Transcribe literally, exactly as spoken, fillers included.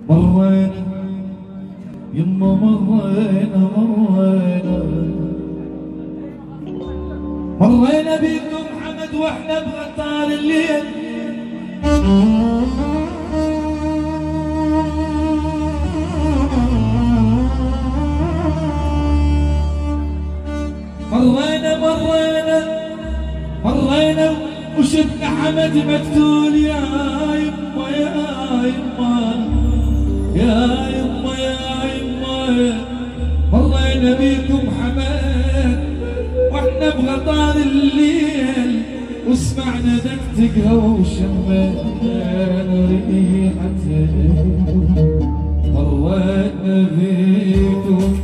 مرينا يما مرينا مرينا مرينا بيكم حمد واحنا بغطار الليل مرينا مرينا مرينا وشفنا حمد مقتول يا يما يا يما يا يما يا يما مرينا بيكم حمد واحنا بغطار الليل وسمعنا دقدقة وشمينا ريحته مرينا بيكم